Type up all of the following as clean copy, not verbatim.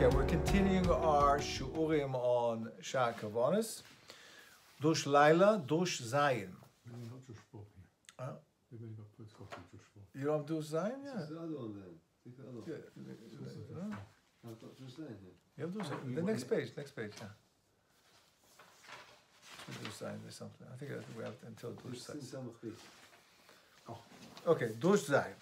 Okay, we're continuing our shu'urim on Sha'ar Kavanos. Dush Laila, Dush Zayin. You don't do Zayin? Yeah. What's the other one then? Take the other one. Yeah. I've got just Zayin here. You have to do Zayin. The next page, yeah. Do Zayin or something. I think we have until Dush Zayin. Okay, Dush Zayin.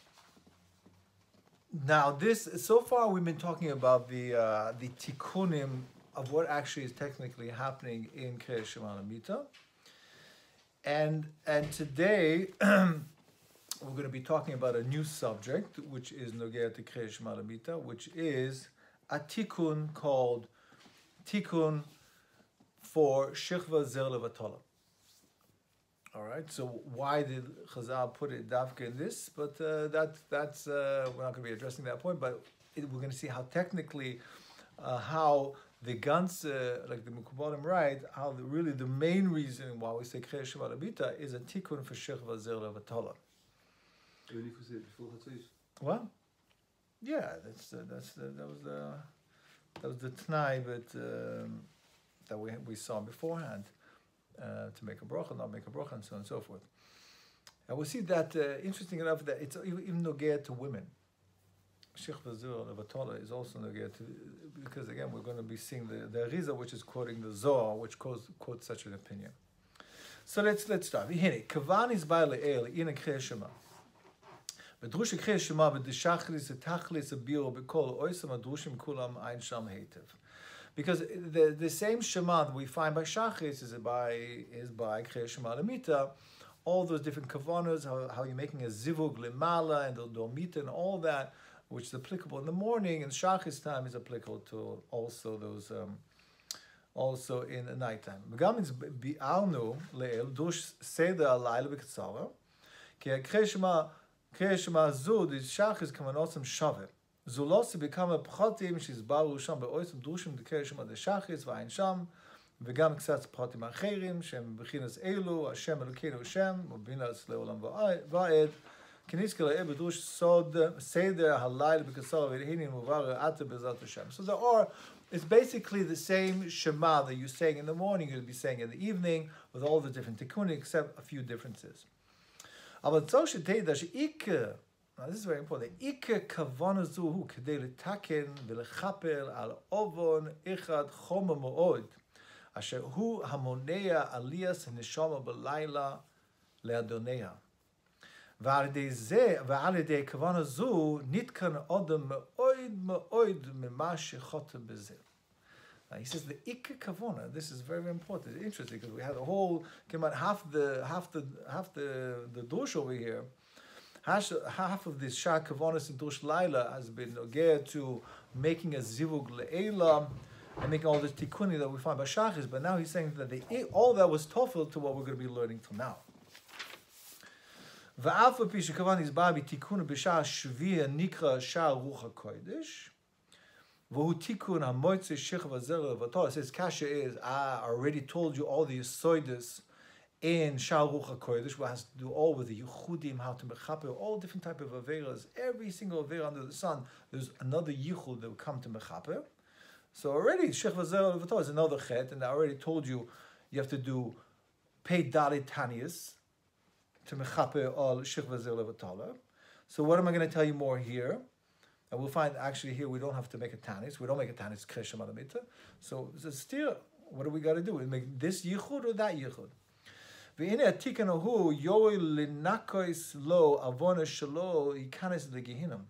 Now, so far we've been talking about the tikkunim of what actually is technically happening in Kriyas Shema Lamita, and today we're going to be talking about a new subject, which is Nogea to Kriyas Shema Lamita, which is a tikkun called tikkun for Shechva Zer Levatala. All right, so why did Chazal put it dafka in this? But that's we're not going to be addressing that point. But we're going to see how technically, how the Gans, like the Mekubalim write, how really the main reason why we say Kriyas Shema Lamita is a tikkun for Shechva Zer Levatala. Well, yeah, that was the t'nai, but that we saw beforehand. To make a bracha, not make a bracha, and so on and so forth. And we see that, interesting enough, that it's even nogea to women. Shechva Zer Levatala is also nogea to, because again, we're going to be seeing the Arizal, which is quoting the Zohar, which quotes such an opinion. So let's start. Kavan is by le'el in a Kriyas Shema. B'drush Kriyas Shema b'deshachris etachlis abiro b'kol oisam adrushim kulam ein sham heitev. Because the same Shema that we find by Shachris is by Kriyas Shema Lamita, all those different kavanos, how you're making a zivug lemala and the domita and all that, which is applicable in the morning, and Shachris time is applicable to also those, also in the nighttime. Megam means bi'alnu le'el dush seder alayla b'katzara, ki Kriyas Shema zud is Shachris kavanosim shaveh. Zulosi become a pchotim, she's baru sham be'oisam dushim dekei shema de shachis v'ayin sham v'gam ksatz pchotim acherim shem b'chinas elu Hashem Elokeinu Hashem u'binas le'olam va'ed k'nizke le'eh b'dush sod seder halayl b'kasar v'hini muvar ate b'ezrat Hashem. So it's basically the same Shema that you're saying in the morning, you'll be saying in the evening with all the different tikkunim except a few differences. Aber so shetei da she'ikeh. Now this is very important. Ike kavana zuhu kedei letaken v'lechaper al ovon echad choma mo'od asher hu hamonea aliyas neshama b'layla le'adonea v'al yedei kavana zu nitkan odem me'od mema shechota b'zeh. Now he says the Ike kavana. This is very, very important. It's interesting because we had a whole, came out half the dush over here. Half of this Sha'ar Kavanos in Dush Laila has been nogea to making a zivug le'ela and making all this tikkuni that we find by Shachis, but now he's saying that all that was tofel to what we're going to be learning till now. Va'alfa pi shekavan is babi tikkun b'sha'ar shviya nikra sha'ar ruach hakodesh v'hu tikkun hamoitze shechva zer levatala. It says kasha is, I already told you all the yisoidus in Sha'ar Ruach HaKodesh, what has to do all with the Yichudim, how to mechaper, all different type of Averas. Every single Avera under the sun, there's another Yichud that will come to mechaper. So already, Shechva Zer Levatala is another chet, and I already told you, you have to do Pei Dalit Tanias to mechaper all Shechva Zer Levatala. So what am I going to tell you more here? And we'll find actually here we don't have to make a Tanis. We don't make a Tanis Kriyas Shema Lamita. So still, what do we got to do? We make this Yichud or that Yichud? והנה התיקון הוא יואל לנקויס לו עוונה שלו ייכנס לגיהינום.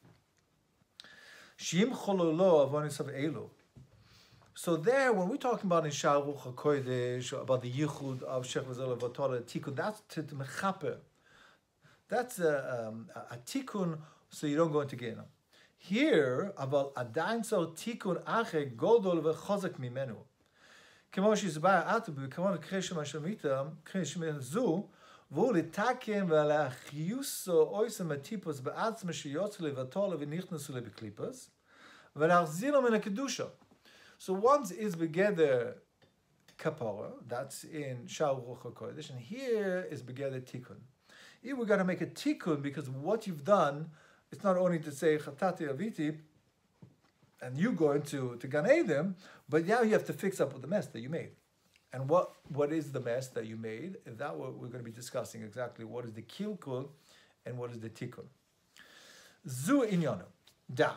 שימחלו לו עוונותיו אלו. So there, when we're talking about in Sha'ar Ruach HaKodesh, about the yichud of Shechva Zer Levatala tikkun, that's to mechaper. That's a tikkun, so you don't go into Gehinnom. Here, about adayin so tikkun ache godol v'chozak mimenu. כמו שהסבר עטו, וכמובן קריש משמיתה, קריש מזו, והוא לתקן ולהחיוסו אויסם הטיפוס בעצמה שיוצא לבטולה ונכנסו לבקליפוס, ולהחזיר לו מן הקדושה. So once is begeder kapara, that's in Sha'ar Ruach HaKodesh, and here is begeder tikkun. Here we're going to make a tikkun because what you've done, it's not only to say chatati aviti, and you go into Gan Eden, but now you have to fix up with the mess that you made. And what is the mess that you made? Is that what we're going to be discussing exactly? What is the kilkul and what is the tikkun? Zu inyanu. Da.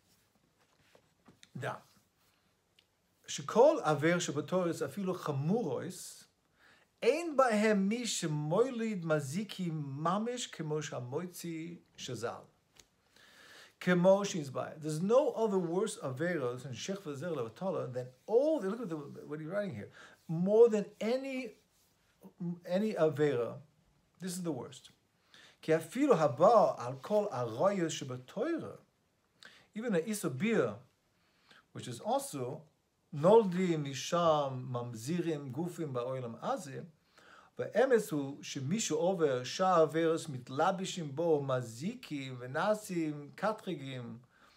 Shekol aver shebatoris afilu chamurois ein bahem mi shemoilid maziki mamish kemo shamoitzi shazal. Kemo shizbai. There's no other worse averos in Shech V'Zer Levatala than all. Look at what he's writing here. More than any avera, this is the worst. Ki afilu haba al kol arayos shebatoira. Even a isobir, which is also noldi misham mamzirim gufim ba'olam azim, והאמס הוא שמישהו עובר שער עברס מתלבשים בו מזיקים ונסים קטרגים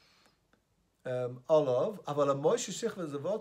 עליו, אבל המוישה שך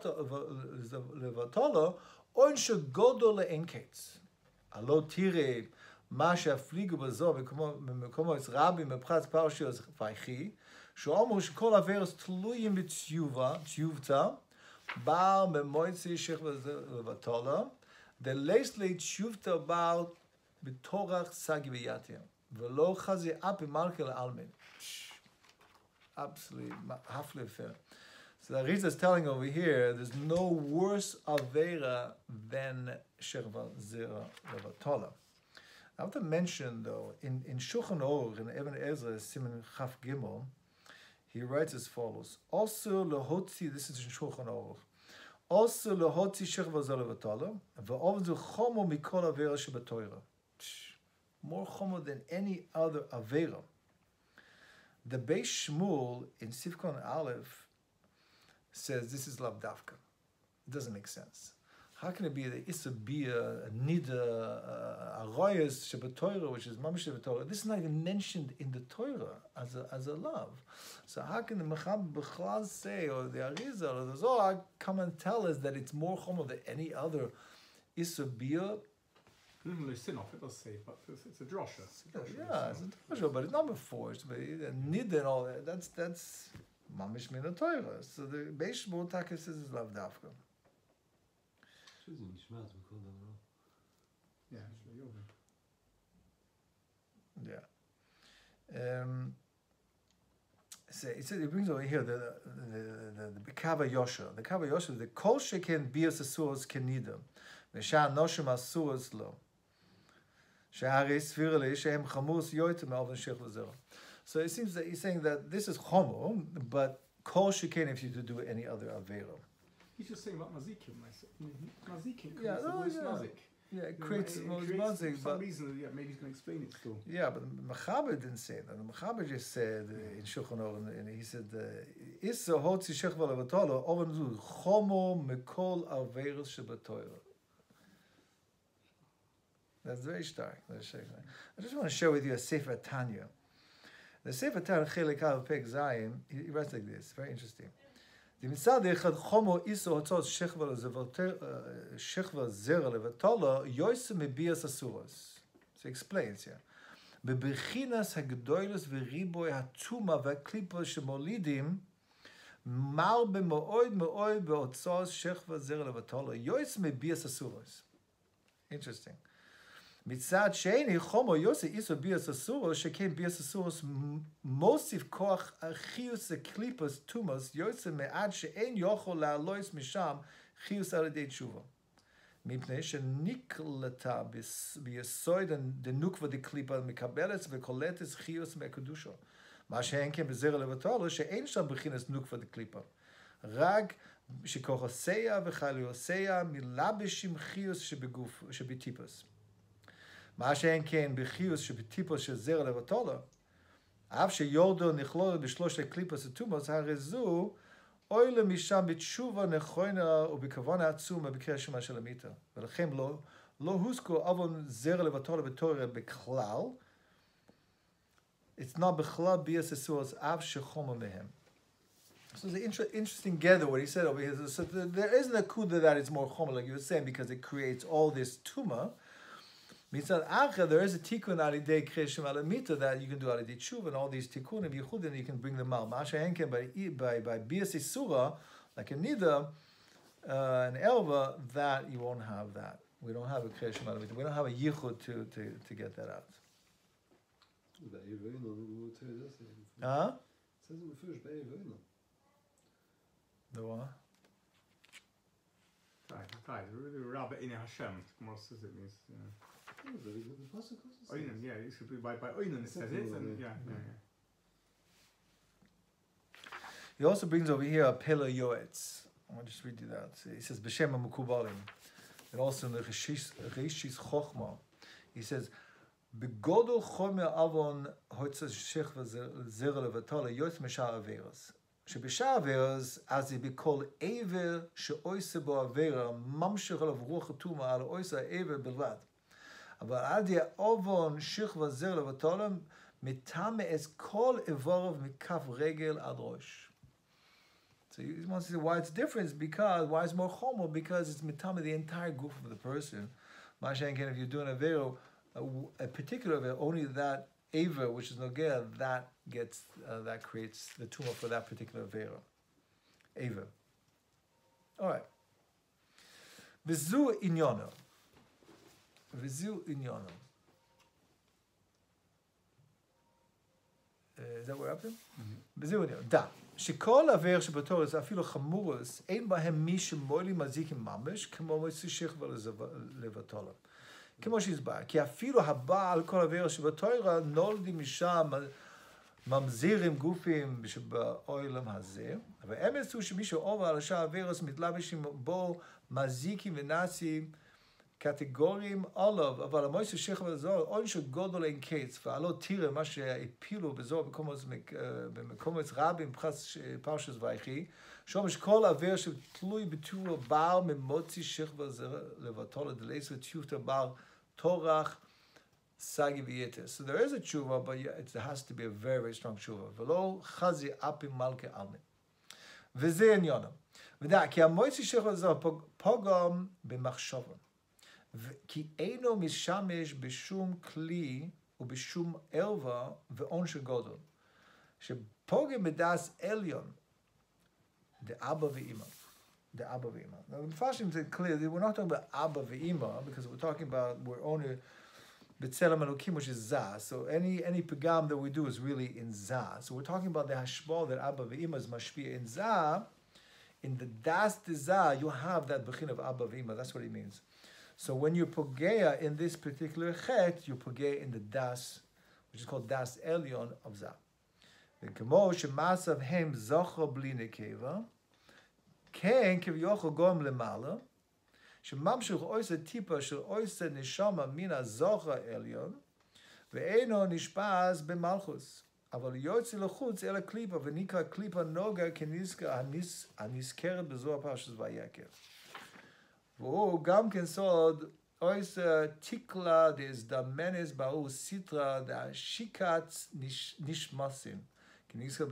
לבטלו, עונש גדול לאין קץ. הלא תראה מה שהפליגו בזו במקומו רבים בפרץ פרשיות ויחי, שאומרו שכל עברס תלויים בתיובתה, בר במויצי שך לבטלו, the leslate shuvta about b'torach sagi v'yatim v'lo chazi api malkel almin. Absolutely halfly fair. So the Rizal is telling over here, there's no worse avera than shechva zera levatola. I want to mention though, in Shulchan Aruch, in Ibn Ezra, Siman Chaf Gimel, he writes as follows: also lehotzi, this is in Shulchan Aruch. Also, lehotzi shechva zeh levatala, ve'ovdu chomo mikol avera shebatoira. More chomo than any other avera. The Beis Shmuel in Sifkon Aleph says this is lav dafka. It doesn't make sense. How can it be that Isabia, Nida, Arayas shebatoira, which is mamish shebatoira? This is not even mentioned in the Torah as a love. So how can the Mechab B'chlal say, or the Arizal, or the Zohar come and tell us that it's more chomo than any other Isabia? Normally sin off, it does say, but it's a drosha. Yeah, it's a drosha, but it's not forced. But Nida and all that, that's mamish min Torah. So the Beis Shmuel Taka says is lav dafka. Yeah, yeah. So it brings over here the Kava Yosha. The Kava Yosha is the Kol Sheken Bias Asuros Kenidam. The Shah Noshim Asuros Lo. Shahari Svirale Shehem Chamus Yoitim Alvin Shech V'Zera. So it seems that he's saying that this is Chomo, but Kol Sheken if you to do any other Avero. He's just saying about mazikim. Mazikim creates Yeah, the worst mazik. Yeah, it creates most mazik, for some reason, yeah, maybe he's going to explain it still. Yeah, but Mechaber didn't say that. Mechaber just said in Shulchan Aruch, and he said, "Issa hotzi shechva levatolo oven zu chomo mekol averos shebatoira." That's very stark. I just want to share with you a Sefer Tanya. The Sefer Tanya Chelik Aleph Pek Zayin, he writes like this. Very interesting. The mitzad echad chomo iso hotzot shechva zera levatola yoyse mebias asuros. So he explains here. Bebechinas hagdoilus v'riboy hatuma v'klipa shemolidim mar b'mo'od be'otzos shechva zera levatola yoyse mebias asuros. Interesting. Mitzad sheini chomo yose iso bias asuros shekem bias asuros mosif koach achius eklipas tumas yose me'ad she'en yochol la'alois misham chius alidei tshuva. Mipnei sheniklata biyasoid denukva deklipa mikabeles vekoletes chius me'kedusha. Ma she'en kem bezera levatolo she'en sham bechinas nukva deklipa. Rag shekochoseya v'chalioseya milabeshim chius shebetipas. מה שאין כן בחיוס שבטיפוס של זרע לבטולה, אף שיורדו נכלול בשלושת הקליפוס התומוס, הרי זו אוי למשם בתשובה נכונה ובכוונה עצומה בקריאה שמה של המיטה. ולכן לא הוזכו אבון זרע לבטולה בתורה בכלל, it's not בכלל ביאס אסורס אף שחומה מהם. So it's an interesting gather what he said over here. So there isn't a kuda that it's more choma, like you were saying, because it creates all this tumor. Mitzad Acher, there is a tikkun alidei kriyas Shema Lamita that you can do alidei tshuva, and all these tikkunim yichudin you can bring them out. Masha Henken by bias isura, like a nida, an elva, that you won't have that. We don't have a kriyas Shema Lamita. We don't have a yichud to get that out. Huh? Says in the first Be'evina. The what? Rabbi in Hashem, most of it means. The Pasuk also says. Oinen, yeah, it should be by Oinen it says it, and yeah. He also brings over here a Pele Yoetz. I'll just read you that. He says, B'Shem HaMekubalim. And also in the Rishis Chochma, he says, Begodol Chomer Avon Hotzah Shechva Zera Levatala Yotz Meshar Averas. שבשאר אברס, אז היא בכל עבר שאויסה בו עברה, ממשיך עליו רוח התומה על אויסה העבר בלבד. אבל עד יעובון שכבה זר לבטולם, מטמא את כל איבריו מכף רגל עד ראש. So you want to see why it's different, because why it's more chomo, because it's mitame the entire goof of the person. Mashenken, if you're doing a vero, a particular vero, only that aver, which is nogea, that gets that creates the tumor for that particular vero. Aver. All right. Vizu inyono. Vizu inyono. Is that what we're up to? Vizu inyono. Da. שכל עבר שבתורס, אפילו חמורס, אין בהם מי שמוילים מזיקים ממש, כמו מוציא שכבה לבטולם. כמו שהסבר, כי אפילו הבעל כל עבר שבתורה נולדים משם ממזירים גופים שבעולם הזה, והאמץ הוא שמישהו עובר על השאר עברס מתלבשים בו מזיקים ונאצים קטגוריים עליו, אבל המועצת שכבה הזו, עונש גודל אין קץ, ועלו תראה מה שהפילו בזו במקומות רבים, פרשת ויחי, שומש כל עבר שתלוי בתור בעל ממוציא שכבה לבטול דלייס וטיוטה בעל תורח סגי ויתר. So there is a tshuva, but it has to be a very, very strong tshuva. ולא חזי אפי מלכה עלמי. וזה עניונם. ודע, כי המועצת שכבה הזו פוגם במחשבה. כי אינו משמש בשום כלי ובשום ערווה ועונש גודל. שפוגם בדס עליון, דאבא ואמא. דאבא ואמא. Now, the fashion is clear, we're not talking about Abba ve'ima, because we're talking about, we're only b'tzelem elokim, which is zah. So any pagam that we do is really in zah. So we're talking about the hashbal that Abba ve'ima is mashpia in zah. In the das de zah, you have that bechin of Abba ve'ima. That's what it means. So when you pogea in this particular chet, you pogea in the das, which is called das elyon of zah. וכמו שמעשיו הם זכר בלי נקבה, כן כביכול גורם למעלה, שממשיך עושה טיפה של עושה נשמה מן הזכר העליון, ואינו נשפז במלכוס, אבל יוצא לחוץ אל הקליפה, ונקרא קליפה נוגה כנזכר הנזכרת בזוהר פרשת ויקרא. והוא גם כן סוד עושה תיקלה דזדמנס באו סיטרא דשיקת נשמסים. So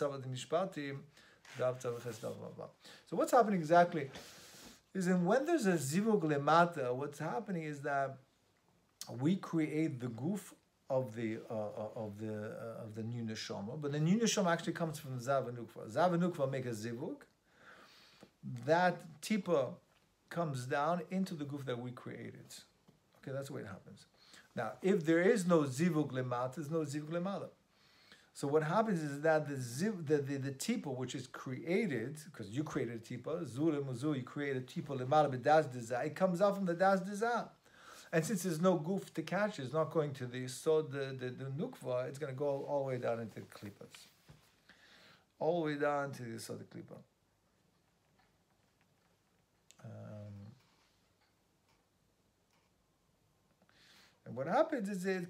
what's happening exactly is when there's a zivug lemata, what's happening is that we create the goof of the new neshama, but the new neshama actually comes from Zav and Nukva. Zav and Nukva make a zivug. That tipa comes down into the goof that we created. Okay, that's the way it happens. Now, if there is no zivug lemata, there's no zivug lemata. So what happens is that the tipa, which is created, because you created a tipa, zura muzu, you created a tipa lemala b'das deza, it comes out from the das deza. And since there's no goof to catch, it's not going to the nukva, it's going to go all the way down into the klipas. All the way down to the sod klipa. And what happens is that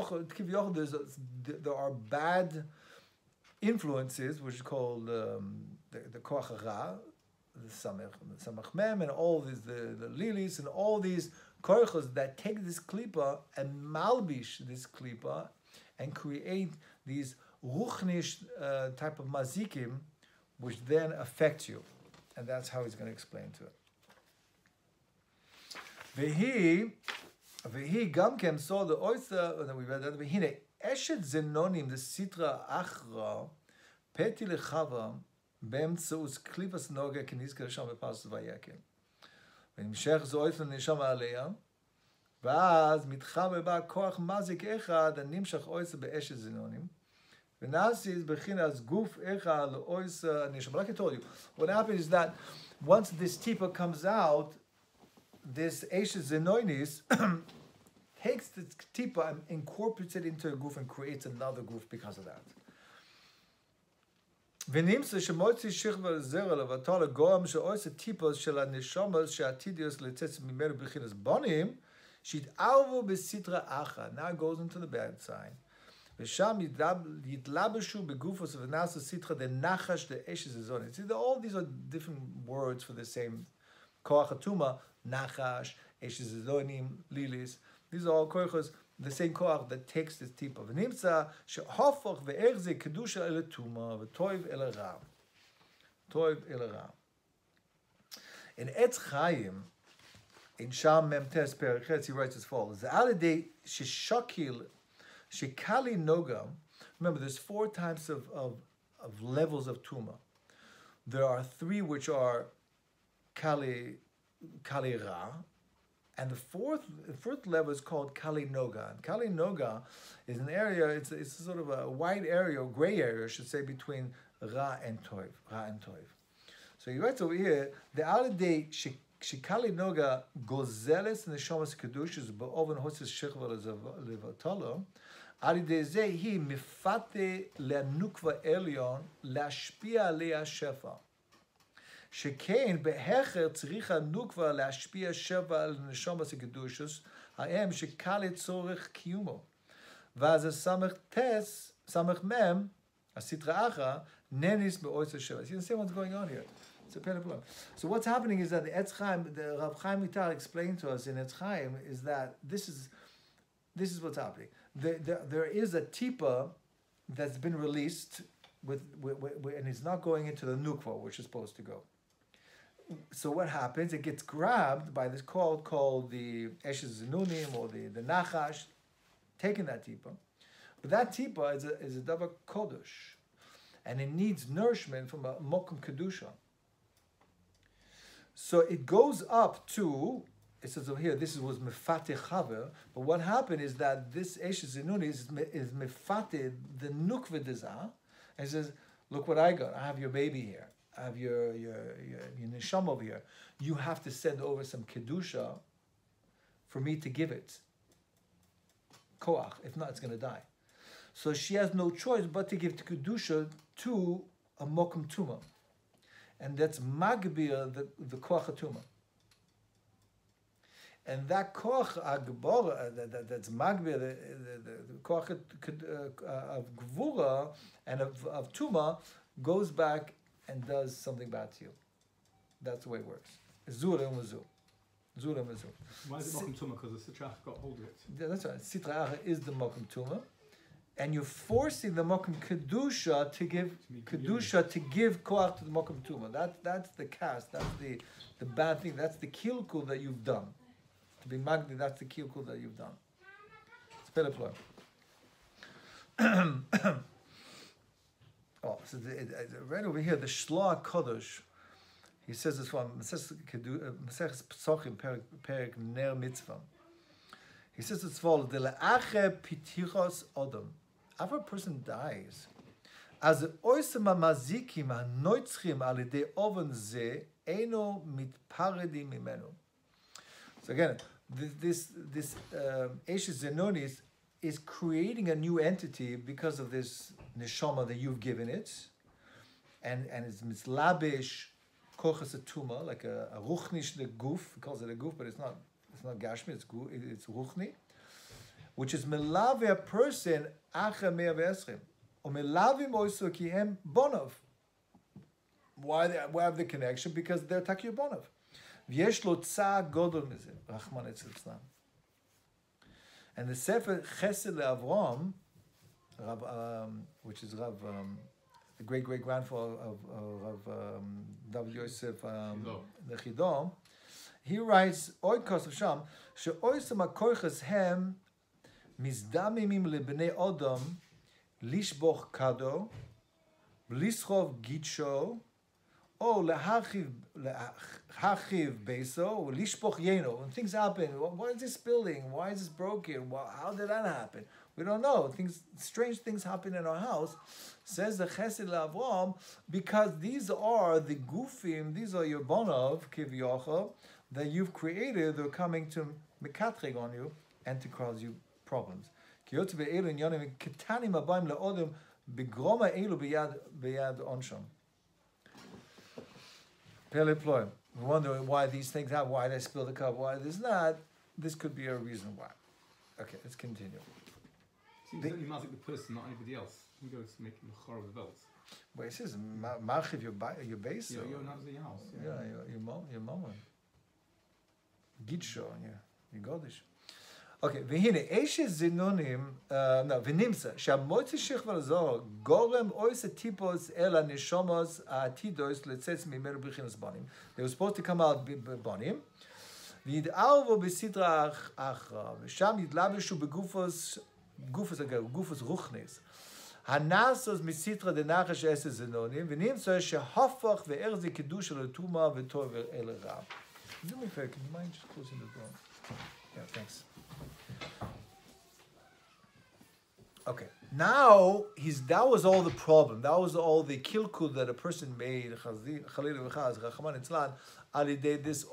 there are bad influences, which is called the koach hara, the samach mem, and all these the lilies and all these koachos that take this klipa and malbish this klipa and create these ruchnish type of mazikim, which then affect you, and that's how he's going to explain to it. Vehi. והיא גם כן saw the oyster, and then we read that, והנה, אשת זנונים לסטרא אחרא, פתי לחווה, באמצעות קליפס נוגה, כנזכר שם בפרשת ויקל. ונמשך זה oyster נשמה עליה, ואז מתחבר בה כוח מזיק אחד, הנמשך oyster באשת זנונים, ונעשית בחינס גוף אחד לאויסר הנשמה. Like I told you, what happens is that once this tipa comes out, this Eshes Zenoinis takes the tipa and incorporates it into a goof and creates another goof because of that. ונמצא שמוציא שכבה זרע לבטל הגורם שאויסר טיפוס של הנשמה שעתידיוס לצאת ממנו בחינס בונים, שהתערבו בסטרא אחרא. Now it goes into the bad side. ושם יתלבשו בגופוס ונעשו סטרא דנחש דאשת זנונים. See, all these are different words for the same כוח הטומאה, נחש, אשת זנונים, ליליס. These are all koichos, the same koach that takes this tipa. ונמצא שהופך ואיך זה קדושה אל הטומאה וטוב אל הרע. טוב אל הרע. In עץ חיים, in שם ממתס פרק חץ, he writes as follows. זה על ידי ששקיל, shekali noga. Remember, there's 4 types of levels of tuma. There are 3 which are kali ra, and the fourth level is called kali noga. And kali noga is an area. It's sort of a wide area, or gray area, I should say, between ra and toiv. So he writes over here the alidei shekali noga gozeles neshamas kedushas ba'oven hoses shechva levatalo. על ידי זה היא מפתה לנוקבה עליון להשפיע עליה שפע. שכן בהכר צריך הנוקבה להשפיע שפע על נשמת הקדושה, האם שקל לצורך קיומו. ואז סמך מם, הסטרא אחרא, נניס באויסר שפע. You see what's going on here? It's a problem. So what's happening is that the Etz Chaim, the Rav Chaim Vital explained to us in Etz Chaim, is that this is what's happening. There is a tipa that's been released and it's not going into the nukva, which is supposed to go. So what happens? It gets grabbed by this called the Eshes Zenunim or the Nachash, taking that tipa. But that tipa is a davar kodesh, and it needs nourishment from a mokum kedusha. So it goes up to. It says over here, this was mefateh chaver, but what happened is that this Eshes Zenuni is mefateh the nukva dezah, and says, look what I got. I have your baby here. I have your neshama over here. You have to send over some kedusha for me to give it. Koach. If not, it's going to die. So she has no choice but to give kedusha to a mokum tuma, and that's magbir the koach tuma. And that koach agbora, that's magbir, the koach of gvura and of tuma, goes back and does something bad to you. That's the way it works. Zur and mazu. Why is it mokum tuma? Because the sitrach got hold of it. Yeah, that's right. Sitra Achra is the mokum tuma, and you're forcing the mokum kedusha to give kedusha to give koach to the mokum tuma. That's the cast. That's the bad thing. That's the kilkul that you've done. To be magni, that's the kilkul that you've done. It's Peliploy. So right over here, the Shloah Kodesh, he says this one, Maseches Psochim, Perek Ner Mitzvah. He says as follows, De le'ache pitichos odom. After a person dies, as the oisem ha'mazikim ha'noitzchim al yedei oven ze, eino mitparedim mimenu. So again, this Eshes Zenonis is creating a new entity because of this neshama that you've given it, and it's mitzlabish kochas atuma, like a ruchnish the guf. He calls it a guf, but it's not gashmi. It's ruchni, which is melave a person acha mea ve'eschim or melavim oiso ki hem bonov. Why have the connection? Because they're takir bonov. V'yesh lo tzah godol mize, Rachman etzlitzlam. And the Sefer Chesed LeAvraham, which is Rav, the great-great-grandfather of Rav David Yosef Lechidom, he writes, Oikos of Sham, she'oisam ha-koiches hem mizdamimim lebnei Odom lishboch kado, blischov gitsho, or lehachiv beso, or lishboch yeno. When things happen, why is this building? Why is this broken? How did that happen? We don't know. Strange things happen in our house. Says the Chesed LaAvraham, because these are the gufim, these are your bonov, kivyocha, that you've created, they're coming to mekatreg on you and to cause you problems. We wonder why these things happen, why they spill the cup, why there's not. This could be a reason why. Okay, let's continue. Seems that you mazik the person, not anybody else. You go to make him a chor of the belts. Well, it says, marchiv your base. Yeah, you're not in your house. Yeah, your mama. Gidsho, your godish. Okay, והנה, איש זינונים, ונמצא, שהמוצא שכבר זו, גורם אויס הטיפוס אל הנשומוס העתידוס לצץ ממנו בחינס בונים. They were supposed to come out בונים, וידערבו בסדרה אחרא, ושם ידלבשו בגופוס רוחניס. הנאסוס מסדרה דנחש עשר זינונים, ונמצא שהופך וערך זה קידוש של התומה וטוב אל הרע. Do me a favor, can you mind just closing the door? Yeah, thanks. Okay, now that was all the problem. That was all the kilkul that a person made. This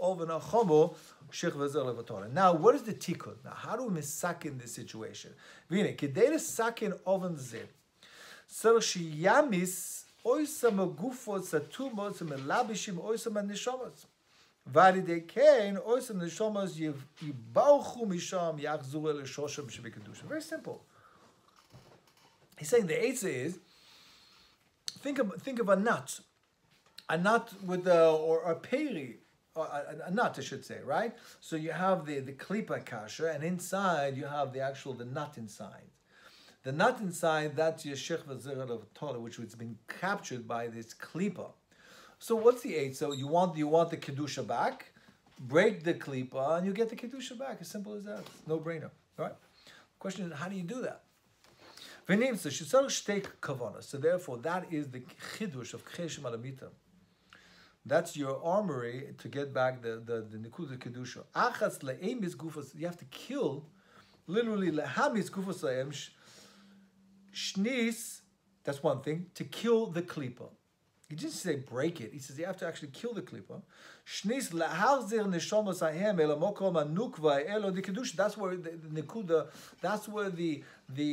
Now, what is the tikkun? Now, how do we misakin this situation? Kedei sakin oven zeh. So sheyamis oisam agufot satumot melabishim oisam anishomas. Valide kain oisam nishomas yibauchu misham yachzur el shosham shebekadusha. Very simple. He's saying the eitzah is, think of a nut with or a peri, or a nut I should say, right? So you have the klipa kasha, and inside you have the nut inside. The nut inside, that's your shechva zera of Torah, which has been captured by this klipa. So what's the eitzah? You want the kedusha back, break the klipa, and you get the kedusha back. As simple as that. It's no brainer, right? The question is, how do you do that? So therefore, that is the chidush of Cheshem Alamita. That's your armory to get back the Nikuda Kedusha. Achas le'emis gufas, you have to kill, literally lehamis gufas le'em, shnis, that's one thing, to kill the klipa. He didn't say break it. He says you have to actually kill the klipa. Shnis lahazir neshomas ahem elamokom anukva elo the kedusha. That's where the nikuda. That's where the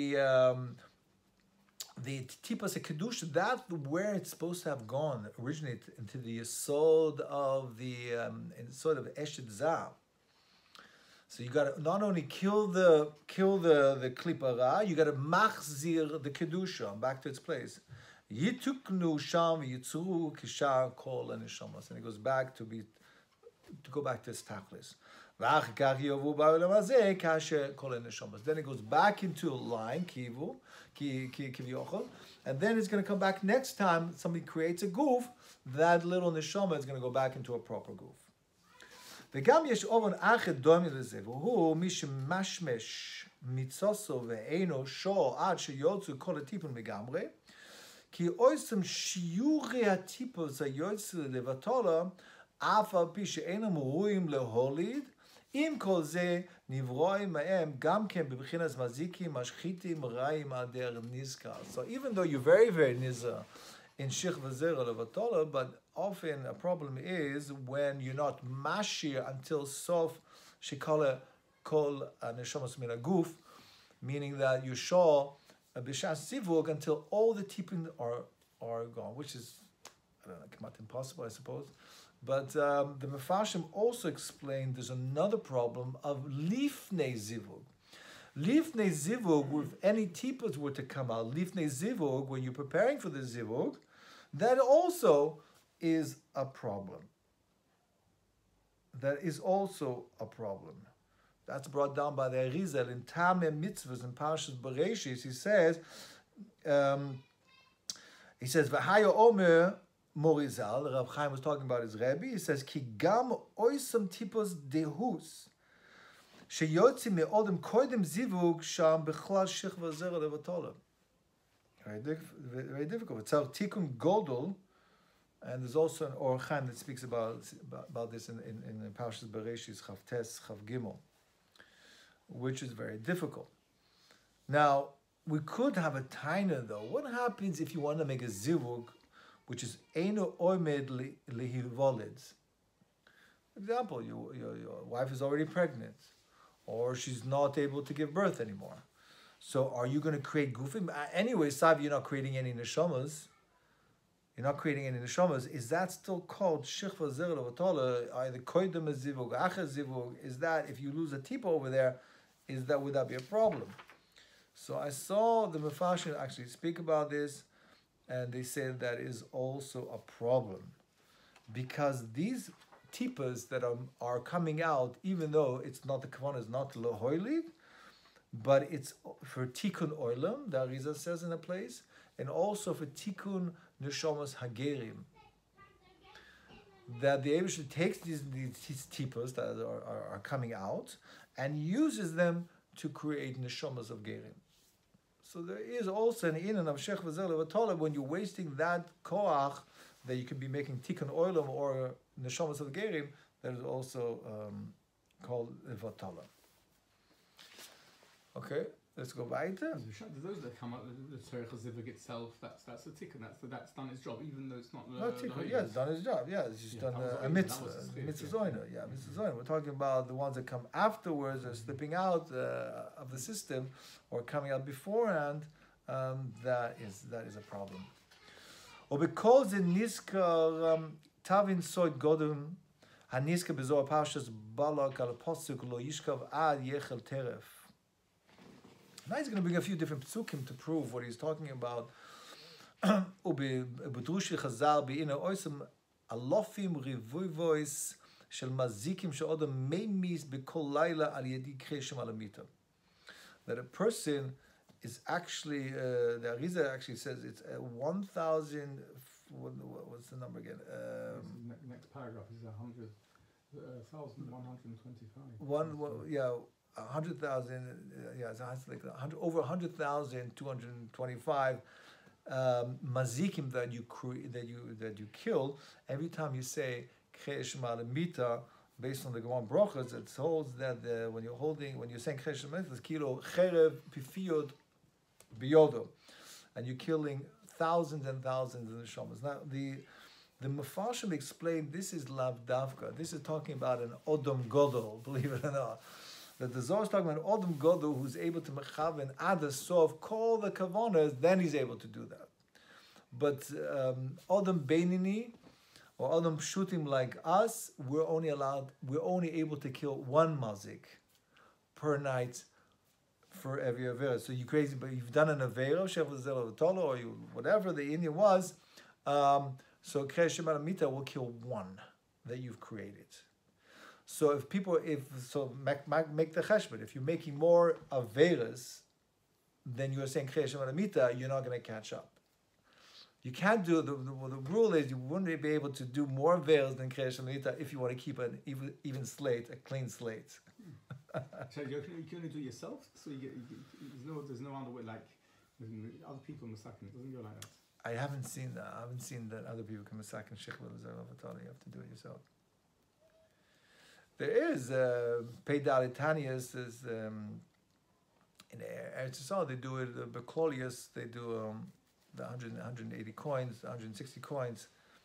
tipas kedusha. That's where it's supposed to have gone, originate into the yesod of the sort of eshed zah. So you got to not only kill the klipa ra, you got to machzir the kedusha back to its place. Yituknu sham yitzuru kishar kol anishamas, and it goes back to go back to its tachlis. Then it goes back into a line kivu kivyochel, and then it's going to come back next time somebody creates a goof. That little neshama is going to go back into a proper goof. וגם יש אופן אחר דומה לזה, והוא מי שמשמש מצוסו ואינו שור עד שיוצאו כל הטיפול מגמרי, כי אויסם שיעורי הטיפוס היוצא לבטולה, אף על פי שאינם ראויים להוליד, עם כל זה נברואים מהם גם כן בבחינת מזיקים, משחיתים, רעים על דרך נזכר. So even though you're very, very nizar in shich v'zera levatola, but often a problem is when you're not mashir until sof shikala kol neshamas min aguf, meaning that you show a b'shas zivug until all the tipin are gone, which is, I don't know, kemat impossible, I suppose. But the Mefarshim also explained there's another problem of lifnei zivug. Lifnei zivug, if any tipos were to come out, lifnei zivug, when you're preparing for the zivug, that also is a problem. That is also a problem. That's brought down by the Arizal in Tameh Mitzvahs in Parshas Bereshis. He says, V'haya Omer Morizal, the Rav Chaim was talking about his Rebbe, he says, Ki gam oisam tipos dehus, sheyotzi me'odem koidem zivug sham bechlal shechva zera levatola. Very difficult. It's our Tikkun Godol, and there's also an Or Chaim that speaks about this in Parshas Bereshis, Chav Tes, Chav Gimel, which is very difficult. Now, we could have a taina though. What happens if you want to make a zivug, which is Eino Oimed Lehilvolid? For example, your wife is already pregnant, or she's not able to give birth anymore. So are you going to create gufim? Anyway, Sav, you're not creating any neshamas. You're not creating any neshamas. Is that still called shechva zera levatola? Either koidem zivug, acha zivug? Is that, if you lose a tipa over there, would that be a problem? So I saw the Mefashim actually speak about this, and they say that is also a problem, because these tipas that are coming out, even though it's not, the kavanah is not lohoili, but it's for tikkun oilam, the Arizal says in a place, and also for tikkun neshamas hagerim. That the Eibush takes these tipas that are coming out and uses them to create neshamas of gerim. So there is also an inan of shech v'zel v'tola when you're wasting that koach that you could be making tikkun oilam or neshamas of gerim, that is also called v'tola. Okay, let's go weiter. Those that come out, the Tzorech HaZivug itself, that's a tikkun, that's done its job, even though it's not tikkun, yeah, it's done its job, yeah, it's just done a mitzvah, mitzvah zoyna, yeah, mitzvah zoyna. We're talking about the ones that come afterwards or slipping out of the system or coming out beforehand, that is a problem. Or because in Niska Tavin Soid Godum Haniska Bezoar Pashas Balak al Posuk Lo Yishkav Ad Yechel Teref. Now he's going to bring a few different psukim to prove what he's talking about. Ubedrushi Chazal beina oisem alofim rivuivois shel mazikim she'odam meimis bekol laila al yedi kreshim alamita. That a person is actually, the Arizal actually says it's 1,000. What's the number again? Next paragraph is 100,125. 100,000, it's like over 100,225 mazikim that you kill every time you say Kresh Malamita, based on the Gemara Brochas. It holds that when you're saying Kresh Malamita, it's kilo cherev pifiot biyodo, and you're killing thousands and thousands of neshamas. Now the Mefarshim explained this is lav davka. This is talking about an odom godol, believe it or not. That the Zohar is talking about Odom Godol who's able to mechaven ad sof call the kavanas, then he's able to do that. But Odom Beinini or Odom Pshutim like us, we're only able to kill one mazik per night for every avera. So you crazy, but you've done an avera, Shev Zel Tolo, or you whatever the Indian was. So Kresh Malamita will kill one that you've created. So make the cheshbon. If you're making more averas than you're saying Kresh Malamita, you're not going to catch up. You can't do the rule is you wouldn't be able to do more averas than Kresh Malamita if you want to keep an even slate, a clean slate. So you can only do it yourself. So there's no other way. Like other people masakin, it doesn't go like that. I haven't seen that. I haven't seen that other people can masakin shechla l'zeravatali. You have to do it yourself. There is Peidalitanias is in Eretz Yisrael they do it. Beklolius they do the 180 coins, 160 coins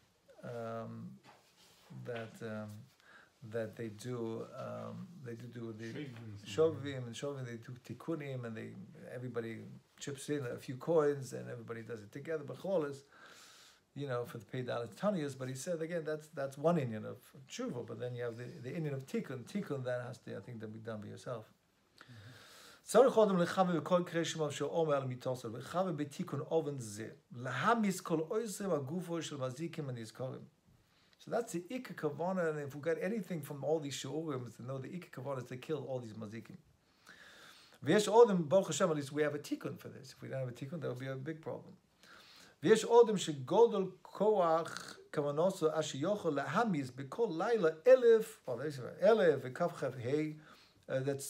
that they do. They do the shovim and shovim. They do tikkunim and everybody chips in a few coins and everybody does it together. Beklolius, for the Peidalitanias, but he said again that's one Indian of tshuva, but then you have the Indian of tikkun. Tikkun that has to, I think, that be done by yourself. So that's the ikka kavana, and if we got anything from all these shiurim, to know the ikka kavana is to kill all these mazikim. V'yesh odem, Baruch Hashem, at least we have a tikkun for this. If we don't have a tikkun, that would be a big problem. ויש אודם שגודל כוח כוונוסו אשר יכול להמיס בכל לילה 1,000, או 1,000 וכ"ח that's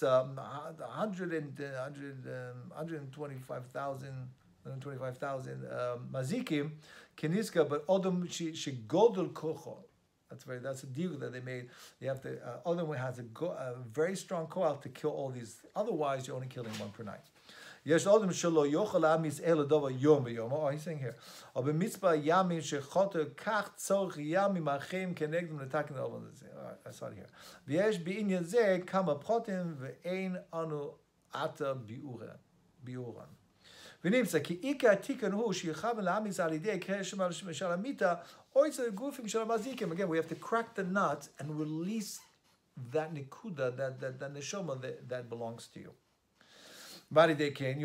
125,000 mazikim keniska, but odom shegodol kocho. That's a deal that they made. You have to other one has a very strong koach to kill all these. Otherwise, you're only killing one per night. Yes, odom shelo yochel amis eladova yom b'yom. Oh, he's saying here. Aber mitzvah yamin shechoter kach tzorch yamim achim kenegdim letakin over. I saw it here. V'yesh b'inyan zeh kama protim ve'ein anu ata biuran. ונמצא כי עיקר התיקון הוא שיכוון להעמיס על ידי קשר של המיטה או אצל הגופים של המזיקים. Again, we have to crack the nut and release that nikuda, that neshama that belongs to you. ועל ידי כן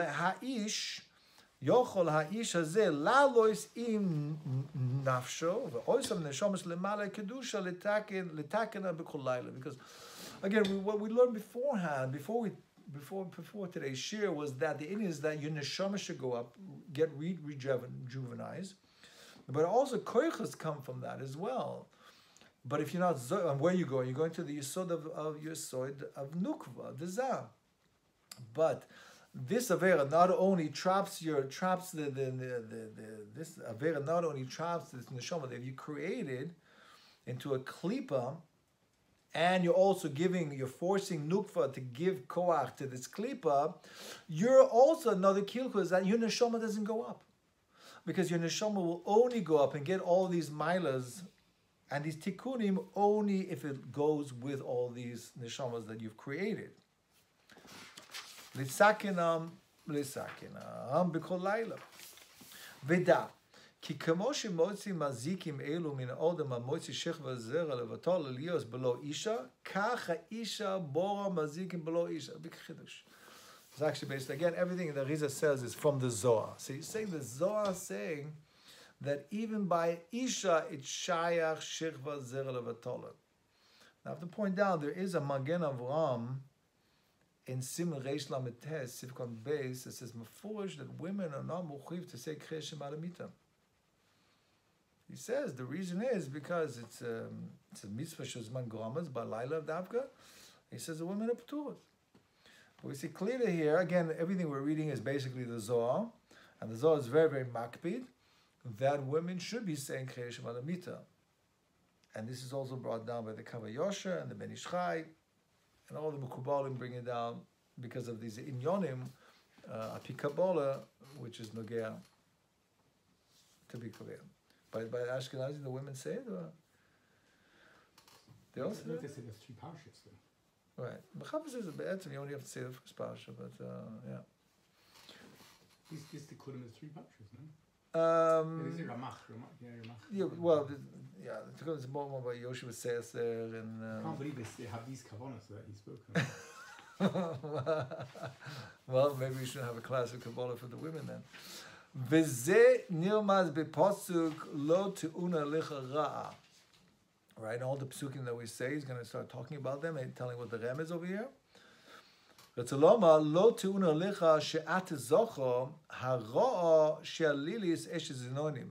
יכול האיש הזה לעלוס עם נפשו ואויסם נשומס למעלה קדושה לתקנה בכל לילה. Because again, what we learned beforehand, before today's shir, was that the idea is that your neshama should go up, get rejuvenized, but also koichas come from that as well. But if you're not, where you go? You're going to the yesod of yesod of nukva, the zah. But this avera not only traps this avera not only traps this neshama that you created into a klipa. And you're also you're forcing nukva to give koach to this klipa, you're also another kilku is that your neshama doesn't go up. Because your neshama will only go up and get all these milas and these tikkunim only if it goes with all these neshamas that you've created. Lisakinam b'kol laila. Veda. כי כמו שמוציא מזיקים אלו מן האודם המוציא שכבה זרע לבטול לליוס בלא אישה, כך האישה בורה מזיקים בלא אישה. Big chiddush. It's actually based, again, everything that Riza says is from the Zohar. So he's saying the Zohar is saying that even by isha, it's shayach shechva zera levatol. Now I have to point out, there is a Magen Avraham in Siman Reish Lamed Tes, Sivkon Beis, that says mefurish that women are not muchiv to say Kreshem Alamita. He says the reason is because it's a mitzvah shezman gromas by Laila of Davka. He says the women are p'turot. But we see clearly here, again, everything we're reading is basically the Zohar, and the Zohar is very, very makpid, that women should be saying Kreshem Alamita. And this is also brought down by the Kavah Yosher and the Ben Ish Chai, and all the Mekubalim bring it down because of these inyonim, api Kabbalah, which is Nogea, to be clear. By Ashkenazi, the women say it, or? They also say there's 3 parashas though. Right. Mechaber says a be'etzim, you only have to say the first parasha, but yeah. This the Kudim is 3 parashas, no? It is Ramach. Yeah, well, yeah, the Kudim is more by Yoshua Seser and... I can't believe they have these kavanas that he spoke Well, maybe we should have a class of Kabbalah for the women then. V'zeh nilmaz b'posuk lo te'una licha ra'a. Right, all the psukim that we say, he's going to start talking about them and telling what the rem is over here. V'tzaloma lo te'una licha she'at zocho hara'a she'alilis eshe zinonim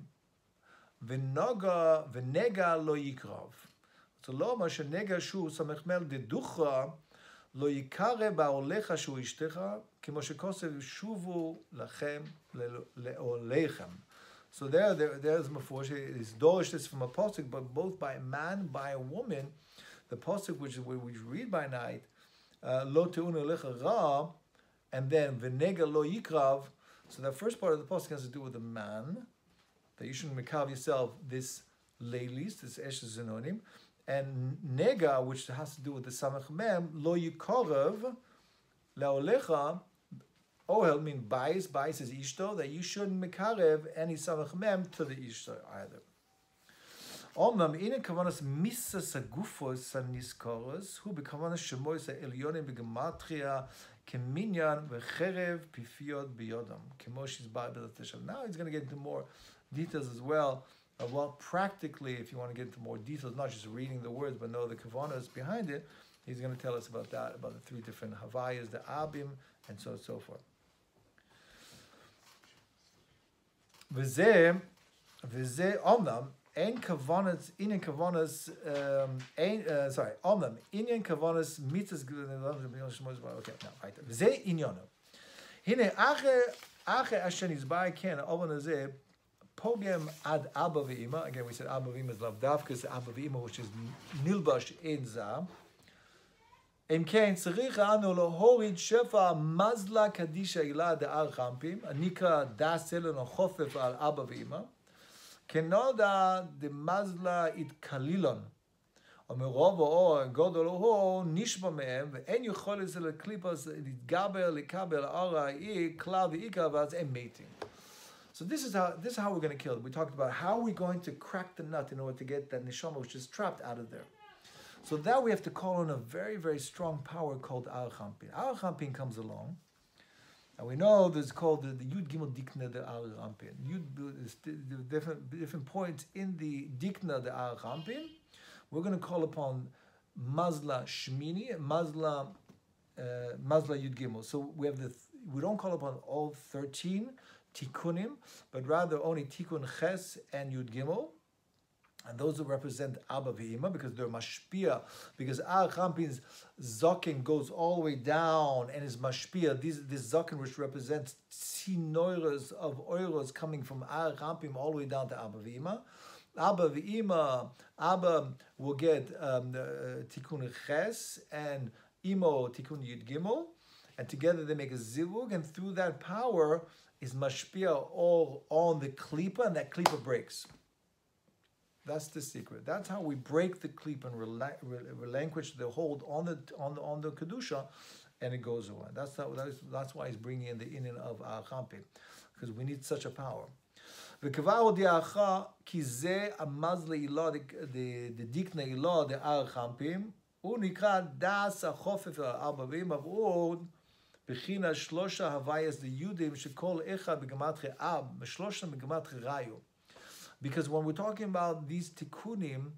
v'nega lo yikrav. V'tzaloma she'nega shu samechmel deducha lo yikare ba'olecha shu ishtecha כמו שכוסף שובו לכם לעוליכם. So there's mafurish. It's dorish this from a pasuk, but both by a man, by a woman. The pasuk which we read by night, lo te'unu lecha ra, and then v'nega lo yikrav. So the first part of the pasuk has to do with the man, that you shouldn't mekav yourself this leilis, this eshes zinonim, and nega, which has to do with the samach mem, lo yikorav laolecha. Ohel mean bias is ishto, that you shouldn't mekarev any samach mem to the ishto either. Omnam inen kavanas misa sagufos saniskoros hu bekavanas shemois elyonim begematria keminyan vecherev pifiot biyodam kemoshi's Bible. Now he's going to get into more details as well of what practically, if you want to get into more details, not just reading the words but know the kavanas behind it. He's going to tell us about that, about the 3 different havayas, the abim, and so forth. וזה אומנם אין כוונס, עניין כוונס, אומנם עניין כוונס מיתוס, אוקיי, weiter. וזה עניינו. הנה, אחרי אשר נסבר כן, האופן הזה פוגם עד אבא ואמא, again we said אבא ואמא is לאו דווקא, זה אבא ואמא, which is נלבש אין זה. אם כן, צריך אנו להוריד שפע מזלה קדישה אילה דאר חמפים, הנקרא דס אלן או חופף על אבא ואמא, כנודע דמזלה התקלילון, ומרוב האור גודל הוא נשמע מהם, ואין יכולת זה לקליפוס להתגבר, לקבל האור האי, כלל ועיקר, ואז הם מתים. So this is how we're going to kill it. We talked about how we're going to crack the nut in order to get that neshama which is trapped out of there. So that we have to call on a very, very strong power called Ar Champin. Ar Champin comes along, and we know this is called the Yud Gimel Dikna de Ar Champin. The different points in the Dikna de Ar Champin. We're going to call upon Mazla Shmini and Mazla Yud Gimel. So we have we don't call upon all 13 Tikkunim, but rather only Tikkun Ches and Yud Gimel. And those who represent Abba V'Ima, because they're Mashpia, because Ar Champin's Zokin goes all the way down and is Mashpia. This Zokin which represents Sinoiras of Oiros coming from Ar Champin all the way down to Abba V'Ima. Abba V'Ima, Abba will get Tikkun Ches and Imo Tikkun Yud Gimel, and together they make a Zivug, and through that power is Mashpia all on the Klipa, and that Klipa breaks. That's the secret. That's how we break the klip and relinquish the hold on the kedusha, and it goes away. That's why he's bringing in the inyan of Ar Champin, because we need such a power. V'kavau di'acha ki ze amazle ilah the dikna ilah the Ar Champin unikra das achofef arba v'im avud b'china shlosha havayas the yudim shekol echa b'gematche ab b'shlosha b'gematche rayu. Because when we're talking about these tikkunim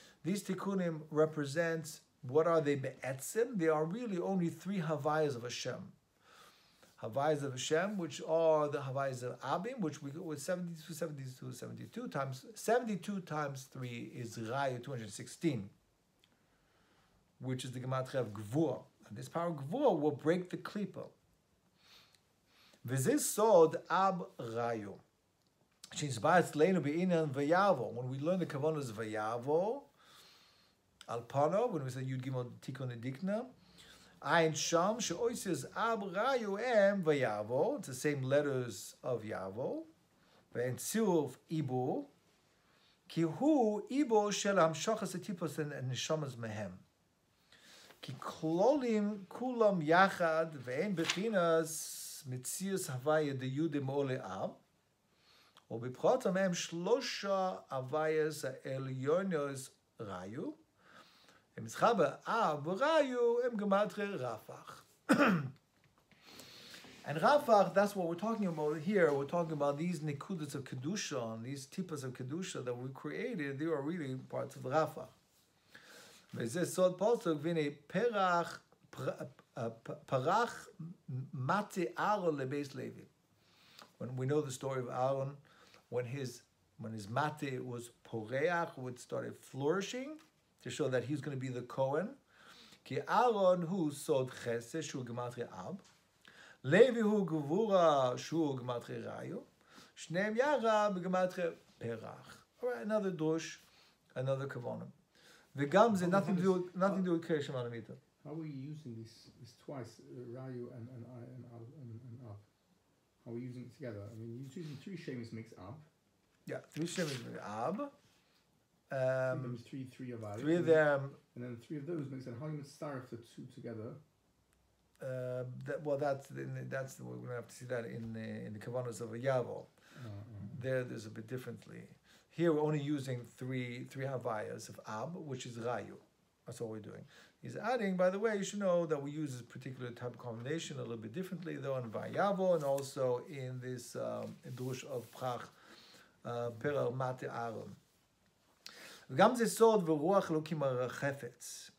represent, what are they be'etzim? They are really only 3 havayas of Hashem. Havayas of Hashem, which are the havayas of Abim, which we go with 72 times. 72 times 3 is Raya 216, which is the gematria of Gvur. And this power of Gvur will break the klipa. V'zis sod ab Rayu. When we learn the kavanas vayavo, alpano, when we say Yud Gimel Tikkun Dikna, Ayin Sham she'oises ab rayu em vayavo. It's the same letters of Yavo. Ve'en tziluf ibu, ki hu ibu shel hamshachas etipos and neshamas mehem. Ki klolim kulam yachad ve'en bechinas mitzias havaya de yudim ole ab. ובפחות מהם 3 הווייס העליונוס ראיו, הם זכה באב וראיו, הם גמטרי רפח. And Rafach, that's what we're talking about here. We're talking about these nikudas of Kedusha, and these tipas of Kedusha that we created, they are really parts of Rafach. וזה סוד פוסק, והנה פרח מטה אהרון לבייס לוי. When we know the story of Aaron, when his mate was poreach, would started flourishing, to show that he's going to be the Kohen. Ki Aaron hu sod chesed shu gematria ab, Levi hu gevura shu gematria rayu, shneim yara begematria perach. All right, another dush, another kavanah. The gams had nothing to do with Kirshim Alamita. How are you using this twice, rayu and ab? How are we using it together? I mean, you're using 3 shemis makes ab. Yeah, 3 shemis make ab. Three of ours. 3 of them. And then 3 of those makes it. How you start the 2 together? That's we're going to have to see that in the kavanos of a Yavo. There's a bit differently. Here we're only using 3 havayas of ab, which is rayu. That's all we're doing. He's adding, by the way, you should know that we use this particular type of combination a little bit differently, though, in Vayavo and also in this drush of Prach, Perer Mate Aaron. וגם זה סוד ורוח אלוקים הרחפץ.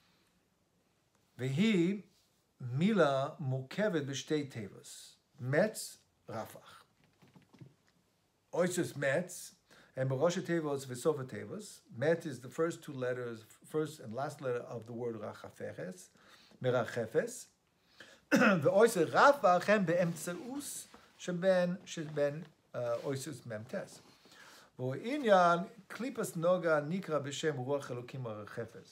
והיא מילה מורכבת בשתי תיבos, מצ, רפח. Oisus Metz, and Berosh Tevos V'Sof Tevos. Met is the first two letters, first and last letter of the word Rachafeches, Merachefes. Ve'oisus Rafach hem be'emtzeus sheben oisus memtes. Ve'inyan klipas noga nikra b'shem ruach elokim Merachefes.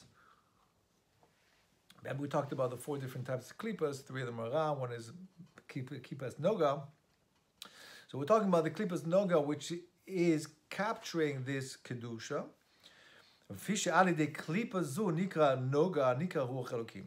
And we talked about the 4 different types of klipas. 3 of them are Ra, one is klipas noga. So we're talking about the klipas noga, which is capturing this kedusha. Fishe ali de klipa zu nikra noga nikra ruach elokim.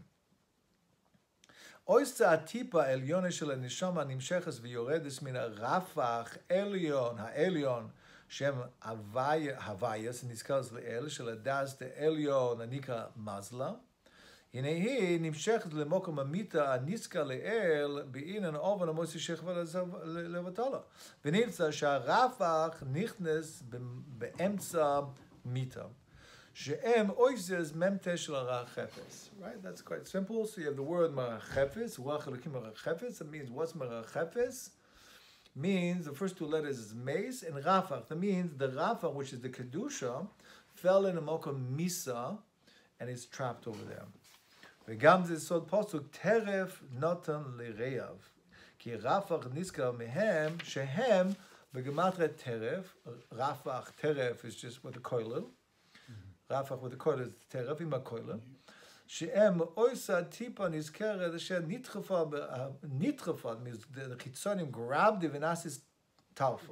Oisza atipa elione shel neshama nimsheches v'yoredes min הרפ"ח עליון, העליון, שם הווייס, נזכר לאל, של הדס העליון הנקרא מזלה. הנה היא נמשכת למוקם המיתה הנזכר לאל בעינן אובן המוסי שכבה לבטלה. ונמצא שהרפ"ח נכנס באמצע מיתה. שהם אויזז ממתה של הרחפס. Right? That's quite simple. So you have the word marachefes, ruach elokim marachefes. That means what's marachefes? Means the first 2 letters is mace and rafach. That means the rafach, which is the kedusha, fell in a mokum misa and is trapped over there. וגם זה סוד פסוק טרף נותן לרעב. כי רפ"ח נזכר מהם שהם בגמטריה טרף, רפ"ח טרף is just with the koilel. רפ"ח with the koilel is טרף עם הקוילל. שהם אויסה טיפה נזכרת אשר נדחפה, the חיצונים grabbed ונאסיס טרפה.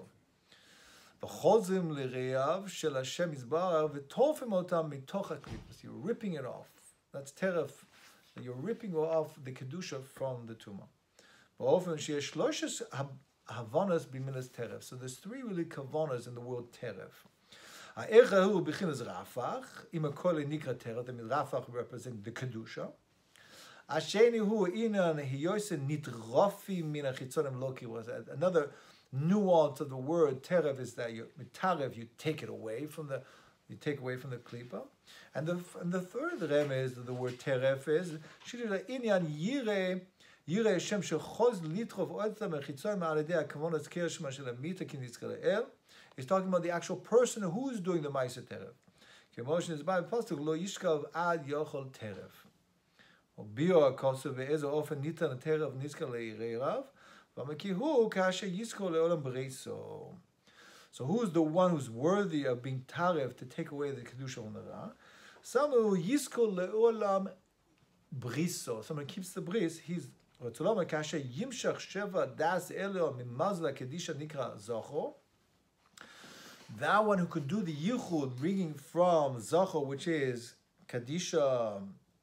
וחוזרים לרעב של השם יזברך וטורפים אותם מתוך הקליפוס. You're ripping it off. That's טרף. You're ripping off the kedusha from the tumah. Often שיש 3 havanas b'milas teref. So there's 3 really kavanas in the word teref. Ha'echa hu b'chinas rafach, im hakol nikra teref. That means rafach represents the kedusha. Ha'sheni hu inan hiyoyse nitrofi min hachitzonim loki. Another nuance of the word teref is that you you take it away from the. You take away from the klipa. And the third rem is the word teref is shirila inyan yire shem shechoz litrof otzam echitzoyim aladei hakavonas kirshma shel amita kinitzkel el. He's talking about the actual person who's doing the ma'aser teref. Kemoshin is by pasuk lo yishkav ad yochol teref. Or bio akosu ve'ezo ofen nitan teref nizkel le'irav v'makihu kasher yizkol le'olam breiso. So who's the one who's worthy of being taref to take away the kedusha from the ra? Someone who yizkol le'olam briso. Someone who keeps the bris. He's Ratzolom kasher yimshach sheva das elio mimazla kedisha nikra zocho. That one who could do the yichud, bringing from zocho, which is kadisha,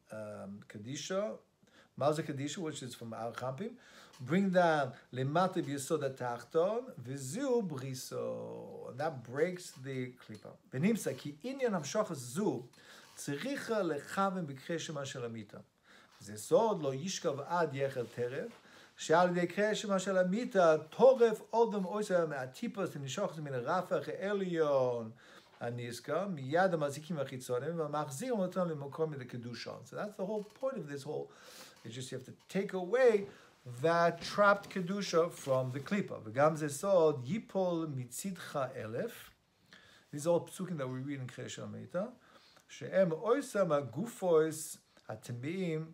mazla kadisha, which is from al champim. Bring down lemata b'yesod ha'tachton v'zu briso. That breaks the klipa. Benimsa ki inyan hamshachas zu tzricha lechavim b'krei shema shel amita. זה סוד לא ישכב עד יחל טרף, שעל ידי קריאה שמה של המיתה, טורף אודם אויסה מהטיפוס ונשוחס מן הרפ"ח העליון הנזכר, מיד המזיקים החיצוניים, ומחזירים אותם למקום לקדושה. So that's the whole point of this whole, it's just you have to take away that trapped kedusha from the klipa. וגם זה סוד, ייפול מצידך 1000. These are all psukim that we read in קריאה של המיתה, שהם אויסה מהגופויס הטמאים,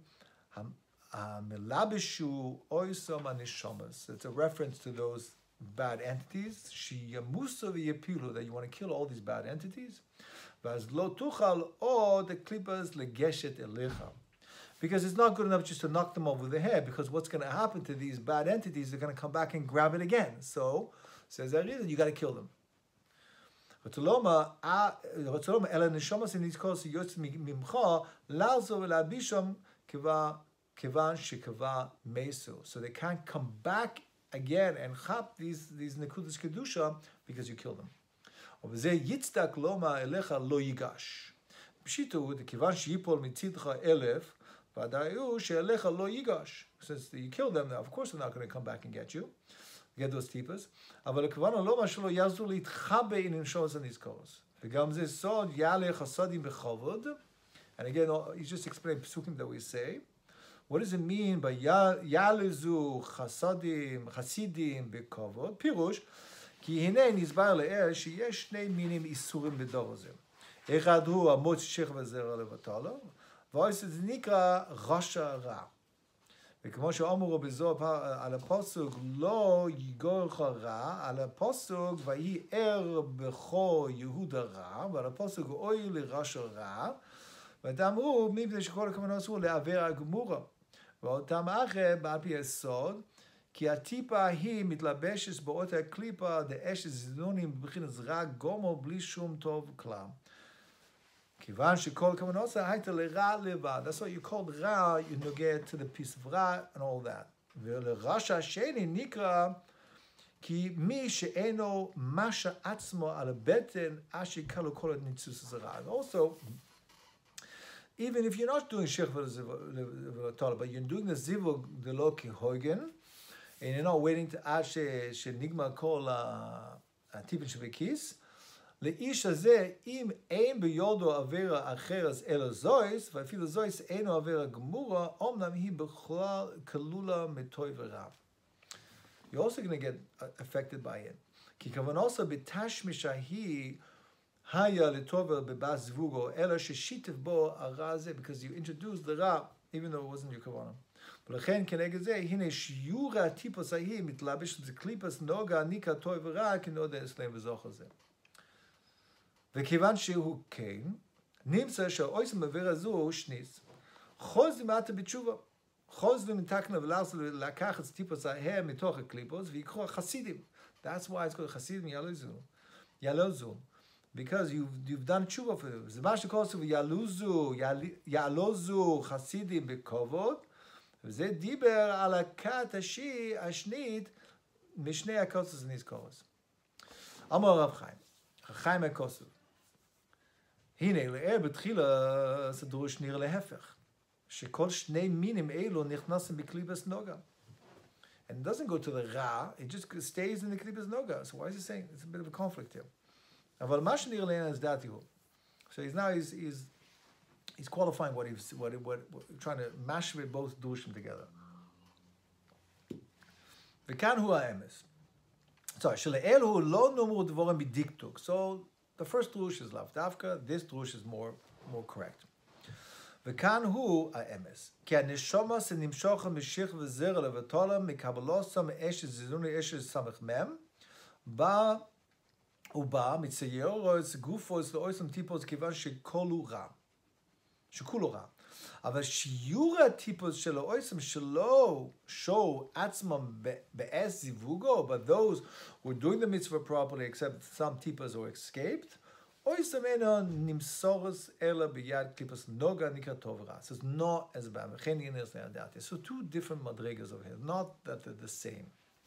Melabishu oisam anishamas. It's a reference to those bad entities. Shiyamusa v'yapilu, that you want to kill all these bad entities. Vaz lo tuchal o the klipas legeshet elecha. Because it's not good enough just to knock them over the head, because what's going to happen to these bad entities, they're going to come back and grab it again. So, says that reason, you got to kill them. Ratzoloma ela nishamas in these calls yotz mimcha lazo v'labisham kiva Kevan shekava mesu. So they can't come back again and chap these nekudas kedusha because you kill them. Obveze yitzdak loma elecha lo yigash. Pshitu the kevan sheyipol mitzidcha 1000 vadayu sheelecha lo yigash. Since you kill them, of course they're not going to come back and get you, get those tipas. Aval kevan loma shelo yazu litchabe in shos and nizkos. V'gam ze sod yale chasadim bechavod. And again, he's just explaining psukim that we say. What does it mean by Yalizu Chasidim Bekovod? Pirush, כי הנה נסבר לאר שיש שני מינים איסורים בדור הזה. אחד הוא המוץ שכב וזרע לבטלו, ועושה זה נקרא רשע רע. וכמו שאמרו בזוהר על הפסוק, לא יגורך רע, על הפסוק, ויהי ער בכו יהודה רע, ועל הפסוק, אוי לרשע רע, ואמרו, מפני שכל הכוונות הוא לעבר הגמורה. ואותם אחרי, בעל פי היסוד, כי הטיפה היא מתלבשת באותה הקליפה, דאשת זדונים בבחינת רע גומו בלי שום טוב כלל. כיוון שכל הכוונות הייתה לרע לבד. That's what you called רע, you נוגע to the piece of רע and all that. ולרשע השני נקרא כי מי שאינו משה עצמו על הבטן, אשר יקלו כל הניצוץ הזה רע. Also, even if you're not doing shech v'latala, but you're doing the zivug delo kihogen, and you're not waiting to עד שנגמר כל הטיפין שבכיס, לאיש הזה, אם אין ביודו עבירה אחרת אלא זויס, ואפילו זויס אינו עבירה גמורה, אומנם היא בכלל כלולה מטוי ורע. You're also going to get affected by it. כי כוונוסה בתשמישה היא היה לטובה בבא זבוגו, אלא ששיתף בו הרע הזה, because you introduced the רע, even though it wasn't your כוונה. ולכן כנגד זה, הנה שיעור הטיפוס ההיא מתלבש לזה קליפס נוגה, ניקה טוי ורע, כנודע אצלם וזוך הזה. וכיוון שהוא כן, נמצא שהאויסם עבר הזו הוא שניס. חוז למטה בתשובה. חוז למתקנה ולעשות לקחת טיפוס ההיא מתוך הקליפוס, ויקחו החסידים. That's why it's called חסידים ילוזו. Because you've done tshuva for them. זה מה שקוראים יעלוזו חסידים בכבוד, וזה דיבר על הכת השנית משני הכוסות נזכורס. אמר הרב חיים, חיים הכוסות. הנה, לאר בתחילה זה דרוש נראה להפך, שכל שני מינים אלו נכנסים בקליפס נוגה. And it doesn't go to the ra, it just stays in the klipas noga. So why is he saying? It's a bit of a conflict here. אבל מה שנראה לעניין is דעתי הוא. So he's qualifying what trying to mash with both drushim together. וכאן הוא האמס. So, שלאלו לא נאמרו דבורם בדקדוק. So, the first drush is לאו דווקא, this drush is more correct. וכאן הוא האמס. כי הנשמה שנמשוך המשיך וזרע לבטולה מקבלוסה מאש זיזוני אש סמך מם, הוא בא מציירו את גופו את לאויסם טיפוס כיוון שכולו רע. אבל שיעור הטיפוס של האויסם שלו show עצמם באש זיווגו, but those who are doing the mitzvah properly except some tipos who escaped, אויסם אינו נמסורס אלא ביד קליפוס נוגה נקרא טוב רע. So it's not as bad. וכן ינרס לידעתי. So two different מדרגas over here. Not that they're the same.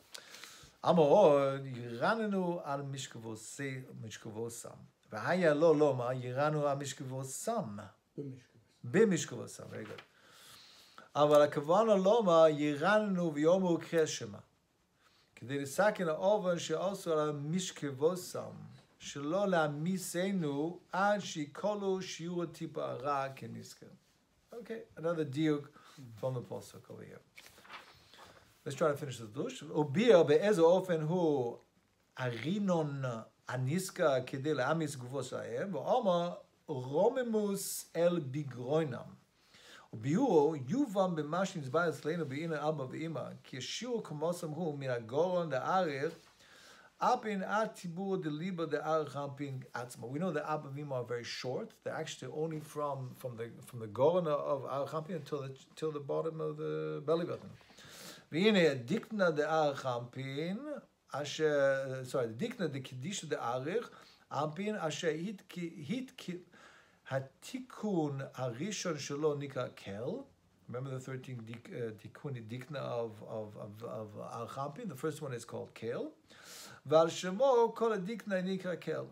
אמרו, ירננו על משכבוסם. והיה לא לומר, ירנו על משכבוסם. במשכבוסם, very good. אבל הכוונה לומר, ירננו ויאמרו קרא שמה. כדי לסכן האובן שעשו על משכבוסם, שלא להעמיסנו עד שיקולו שיעור הטיפה הרע כנזכר. Okay, another diuk from the Pasuk over here. Let's try to finish the dush. וביר באיזה אופן הוא הרינון הניסקה כדי להעמיס גופו שלהם, ואומר רוממוס אל בגרוינם. וביורו יובן במה שנצבע אצלנו בעיני אבא ואמא, כי השיעור כמוסם הוא מן הגורן דארך, Apin at tibur de liba de archampin atzma. We know that Abba and Ima are very short. They're actually only from the gorana of archampin till the bottom of the belly button. V'ine dikna de archampin asher the dikna de kedisha de arich ampin asher hit hatikun harishon shelo nika kel. Remember the 13 tikuni dikna of archampin. The first one is called kel. ועל שמו כל הדיקנה נקרא קל.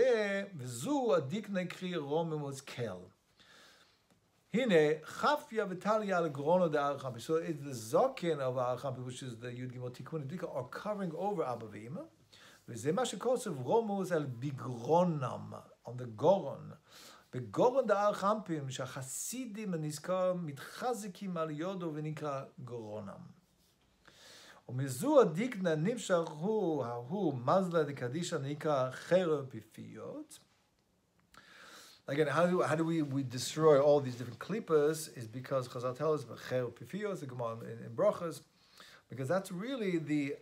וזו הדיקנה קריא רוממוס קל. הנה, חפיה וטליה על גרונו דארחמפי. So it's the zokin of Archampin, which is the Yud Gimel Tikkun Dika, are covering over Abba V'Ima. וזה מה שכוסף רוממוס על בגרונם, on the גורון. בגורון דארחמפים, שהחסידים הנזכר מתחזקים על יודו ונקרא גרונם. ומזו הדיקנה נמשך הוא מזלה דקדישה נקרא חרב פיפיות. Again, how do we destroy all these different klippas? Is because Chazal tells us about cherav pifios, the Gemara in brachas, because that's really the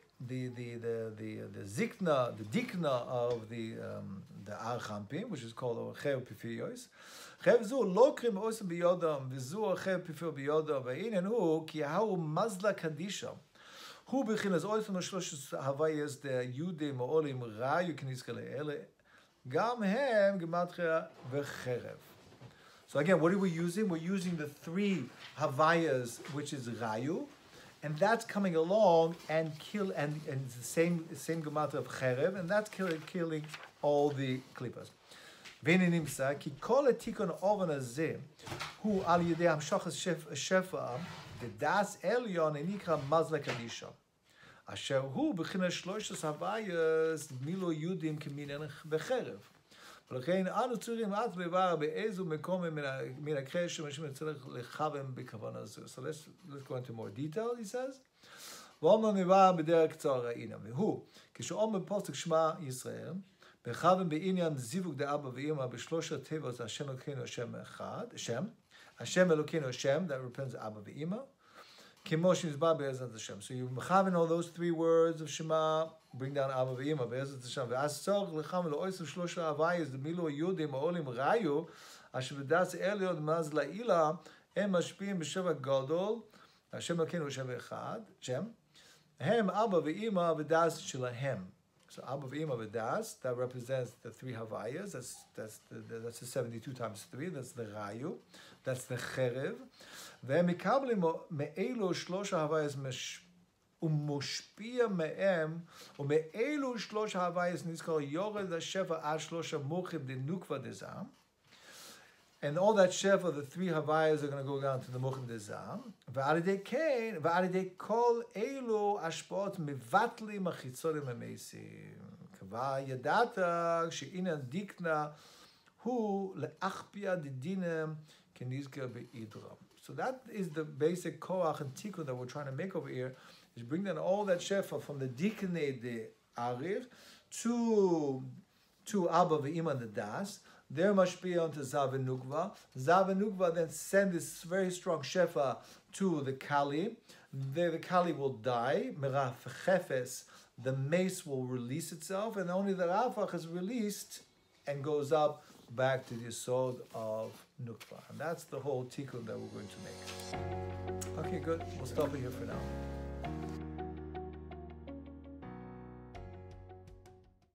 zikna, the dikna of the Ar Champim, which is called cherav pifios. Cherav zu lokrim osem biyodam, v'zu cherav pifio biyodam, v'inen hu ki ha'u mazla kadisha. Hu b'chinas osem shlosh havayas the yudim olim rayu k'nizka le'ele. Gam hem gematria v'cherev. So again, what are we using? We're using the three havayas, which is rayu, and that's coming along and kill and the same gematria of cherev, and that's killing all the klippas. V'nimsa ki kol etikon oven hazeh hu al yedei hamshachas shefa dedas elyon enikra mazla kadisha. Asher hu b'chinas shloshos havayas milo yudim k'minen b'cherev. ולכן אנו צריכים עד לבד באיזו מקום מן הקרש שמשמע צריך לכוון בכוונה זו. So let's go into more detail, he says. ואומר מבאר בדרך קצרה ראינה. והוא, כשאומר בפוסק שמע ישראל, בכוון בעניין זיווג דאבא ואמא בשלוש התיבות השם אלוקינו השם אחד, השם אלוקינו השם, that represents אבא ואמא, כמו שנזבר בעזרת השם. So you מכוון all those three words of Shema, bring down Abba v'Ima בעזרת השם. ואז צורך לכוון לאויסם שלושה הווייס, דמילו יהודים העולים ראיו, אשר בדס עליון מאז לעילה, הם משפיעים בשבע גדול, השם אלוקינו השם אחד, שם, הם אבא ואמא ודס שלהם. So Abba v'Ima v'das, that represents the three havayas, that's the 72 times 3, that's the rayu, that's the cherev. והם מקבלים מאלו שלוש ההווייס ומשפיע מהם, ומאלו שלוש ההווייס נזכר יורד השפע עד שלוש המוחים דנוקבה דזם. And all that shefa, the three havayas are going to go down to the muchim dezam. ועל ידי כן, ועל ידי כל אלו השפעות מבטלים החיצונים המסים. כבר ידעת שעניין דיקנה הוא להכפיע דדינם כנזכר באידרם. So that is the basic koach and tikkun that we're trying to make over here, is bring down all that shefa from the diknei de arir to Abba v'Ima the das. There must be onto Zav and Nukva. Zav and Nukva then send this very strong shefa to the Kali. There the Kali will die. Meraf Chefes, the mace will release itself, and only the Rafach is released and goes up back to the Yesod of Nukva. And that's the whole tikkun that we're going to make. Okay, good. We'll stop it here for now.